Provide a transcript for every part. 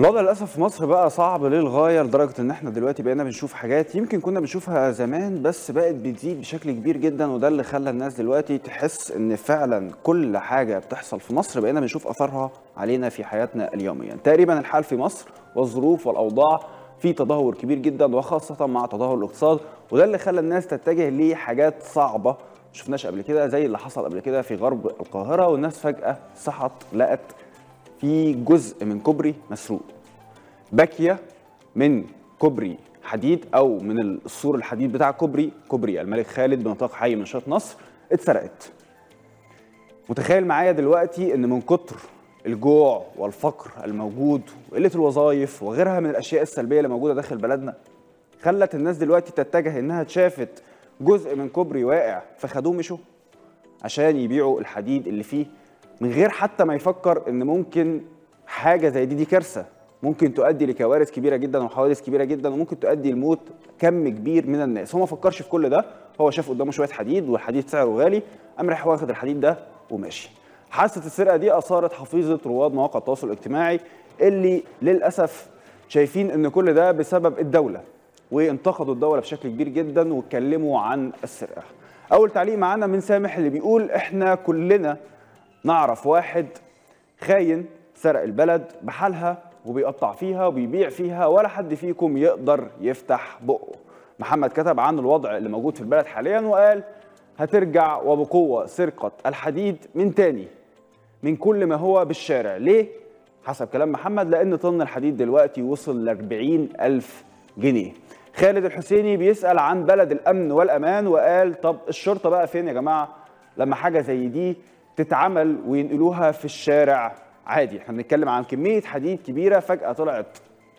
الوضع للأسف في مصر بقى صعب للغاية لدرجة إن إحنا دلوقتي بقينا بنشوف حاجات يمكن كنا بنشوفها زمان بس بقت بتزيد بشكل كبير جدا، وده اللي خلى الناس دلوقتي تحس إن فعلا كل حاجة بتحصل في مصر بقينا بنشوف أثرها علينا في حياتنا اليومية. تقريبا الحال في مصر والظروف والأوضاع في تدهور كبير جدا، وخاصة مع تدهور الاقتصاد، وده اللي خلى الناس تتجه لحاجات صعبة ما شفناش قبل كده، زي اللي حصل قبل كده في غرب القاهرة، والناس فجأة صحت لقت في جزء من كوبري مسروق، باكيه من كوبري حديد او من السور الحديد بتاع كوبري الملك خالد بنطاق حي منشاه نصر اتسرقت. متخيل معايا دلوقتي ان من كتر الجوع والفقر الموجود وقله الوظائف وغيرها من الاشياء السلبيه اللي موجوده داخل بلدنا خلت الناس دلوقتي تتجه انها شافت جزء من كوبري واقع فخدوه مشوا عشان يبيعوا الحديد اللي فيه، من غير حتى ما يفكر ان ممكن حاجه زي دي كارثه ممكن تؤدي لكوارث كبيره جدا وحوادث كبيره جدا وممكن تؤدي لموت كم كبير من الناس. هو ما فكرش في كل ده، هو شاف قدامه شويه حديد والحديد سعره غالي، قام راح واخد الحديد ده وماشي. حادثه السرقه دي اثارت حفيظه رواد مواقع التواصل الاجتماعي اللي للاسف شايفين ان كل ده بسبب الدوله، وانتقدوا الدوله بشكل كبير جدا واتكلموا عن السرقه. اول تعليق معانا من سامح اللي بيقول احنا كلنا نعرف واحد خاين سرق البلد بحالها وبيقطع فيها وبيبيع فيها ولا حد فيكم يقدر يفتح بقه. محمد كتب عن الوضع اللي موجود في البلد حاليا وقال هترجع وبقوة سرقة الحديد من تاني من كل ما هو بالشارع. ليه؟ حسب كلام محمد لأن طن الحديد دلوقتي وصل ل40,000 جنيه. خالد الحسيني بيسأل عن بلد الأمن والأمان وقال طب الشرطة بقى فين يا جماعة لما حاجة زي دي تتعمل وينقلوها في الشارع عادي؟ احنا بنتكلم عن كمية حديد كبيرة فجأة طلعت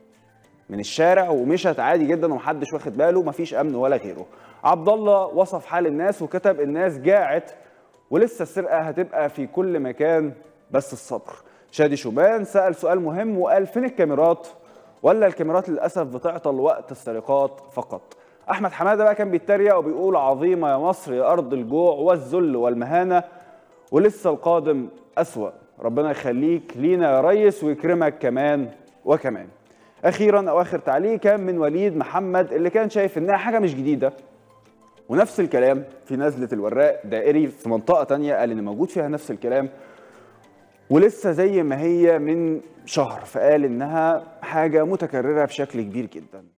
من الشارع ومشت عادي جدا ومحدش واخد باله، مفيش أمن ولا غيره. عبد الله وصف حال الناس وكتب الناس جاعت ولسه السرقة هتبقى في كل مكان بس الصبر. شادي شوبان سأل سؤال مهم وقال فين الكاميرات؟ ولا الكاميرات للأسف بتعطل وقت السرقات فقط؟ أحمد حمادة بقى كان بيتريق وبيقول عظيمة يا مصر يا أرض الجوع والذل والمهانة ولسه القادم أسوأ، ربنا يخليك لينا يا ريس ويكرمك كمان وكمان. أخيرا أو آخر تعليق كان من وليد محمد اللي كان شايف إنها حاجة مش جديدة، ونفس الكلام في نزلة الوراق دائري في منطقة تانية قال إن موجود فيها نفس الكلام ولسه زي ما هي من شهر، فقال إنها حاجة متكررة بشكل كبير جدا.